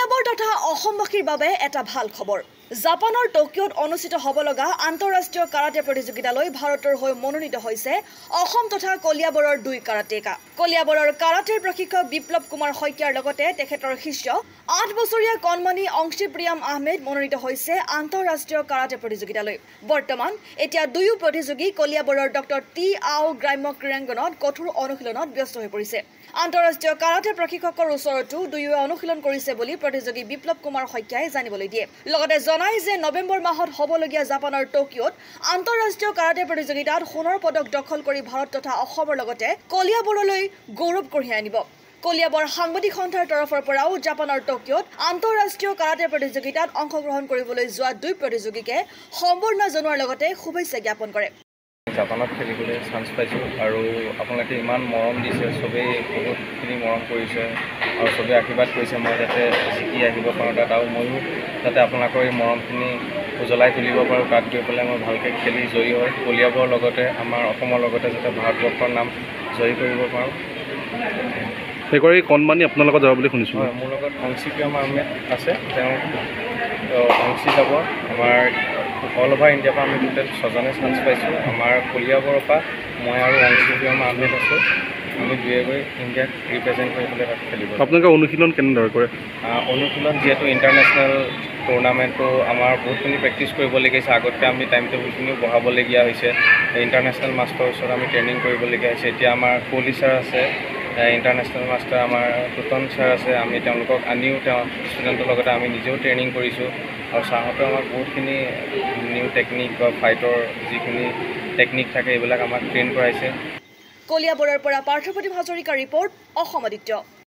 কলিয়াবৰ তথা অসমবাসীৰ বাবে এটা ভাল খবৰ। জাপানৰ টকিঅত অনুষ্ঠিত হ'ব লগা আন্তঃৰাষ্ট্ৰীয় কাৰাটে প্ৰতিযোগিতালৈ ভাৰতৰ হৈ মনোনীত হৈছে অসম তথা কলিয়াবৰৰ দুই কাৰাটেকা। কলিয়াবৰৰ কাৰাটেৰ প্ৰশিক্ষক বিপ্লৱ কুমাৰ শইকীয়াৰ লগতে তেখেতৰ শিষ্য ৮ বছৰীয়া কণমানি অংশীপ্ৰিয়াম আহমেদ মনোনীত হৈছে আন্তঃৰাষ্ট্ৰীয় কাৰাটে প্ৰতিযোগিতালৈ। বৰ্তমান এতিয়া দুয়ো প্ৰতিযোগী কলিয়াবৰৰ ডক্টৰ টি আও গ্ৰাম্য ক্ৰীড়াংগনত কঠোৰ অনুশীলনত ব্যস্ত হৈ পৰিছে। আন্তঃৰাষ্ট্ৰীয় কাৰাটে প্ৰশিক্ষকৰ ওচৰতো দুয়োৱে অনুশীলন কৰিছে বুলি প্ৰতিযোগী বিপ্লৱ কুমাৰ শইকীয়াই জানিবলৈ দিয়ে। লগতে জনায় যে নৱেম্বৰ মাহত হ'বলগীয়া জাপানৰ টকিঅত আন্তঃৰাষ্ট্ৰীয় কাৰাটে প্ৰতিযোগিতাত সোণৰ পদক দখল কৰি ভাৰত তথা অসমৰ লগতে কলিয়াবৰলৈ গৌৰৱ কঢ়িয়াই আনিব। কলিয়াবৰ সাংবাদিক সন্থাৰ তৰফৰ পৰাও জাপানৰ টকিঅত আন্তঃৰাষ্ট্ৰীয় কাৰাটে প্ৰতিযোগিতাত অংশগ্ৰহণ কৰিবলৈ যোৱা দুই প্ৰতিযোগীকে সম্বৰ্ধনা জনোৱাৰ লগতে শুভেচ্ছা জ্ঞাপন কৰে। জাপানত খেলিবলৈ চান্স পাইছোঁ আৰু আপোনালোকে ইমান মৰম দিছে, চবেই বহুতখিনি মৰম কৰিছে আৰু চবেই আশীৰ্বাদ কৰিছে মই যাতে জিকি আহিব পাৰোঁ তাত, আৰু ময়ো যাতে আপোনালোকৰ এই মৰমখিনি উজ্বলাই তুলিব পাৰোঁ। তাত গৈ পেলাই মই ভালকৈ খেলি জয়ী হয় কলিয়াবৰৰ লগতে আমাৰ অসমৰ লগতে যাতে ভাৰতবৰ্ষৰ নাম জয়ী কৰিব পাৰোঁ। সেইগৰাকী কণমানি আপোনাৰ লগত যাব বুলি শুনিছোঁ। হয়, মোৰ লগত অংশীপ্ৰিয়াম আহমেদ আছে, তেওঁ অংশী যাব। আমাৰ অল অভাৰ ইণ্ডিয়াৰ পৰা আমি টোটেল 6জনে চান্স পাইছোঁ। আমাৰ কলিয়াবৰৰ পৰা মই আৰু অংশীপ্ৰিয়াম আহমেদ আছোঁ। আমি দুয়ে গৈ ইণ্ডিয়াক ৰিপ্ৰেজেণ্ট কৰি পেলাই তাত খেলিব। আপোনালোকে অনুশীলন কেনেদৰে কৰে? অনুশীলন যিহেতু ইণ্টাৰনেশ্যনেল টুৰ্ণামেণ্টটো আমাৰ বহুতখিনি প্ৰেক্টিচ কৰিবলগীয়া হৈছে। আগতকৈ আমি টাইম টেবুলখিনিও বঢ়াবলগীয়া হৈছে। ইণ্টাৰনেশ্যনেল মাষ্টৰৰ ওচৰত আমি ট্ৰেইনিং কৰিবলগীয়া হৈছে। এতিয়া আমাৰ কোহলি ছাৰ আছে, ইণ্টাৰনেশ্যনেল মাষ্টাৰ আমাৰ টুটন ছাৰ আছে। আমি তেওঁলোকক আনিও তেওঁ ষ্টুডেণ্টৰ লগতে আমি নিজেও ট্ৰেইনিং কৰিছোঁ আৰু ছাৰহঁতেও আমাক বহুতখিনি নিউ টেকনিক বা ফাইটৰ যিখিনি টেকনিক থাকে এইবিলাক আমাক ট্ৰেইন কৰাইছে। কলিয়াবৰৰ পৰা পাৰ্থপ্ৰতিম হাজৰিকাৰ ৰিপৰ্ট, অসম আদিত্য।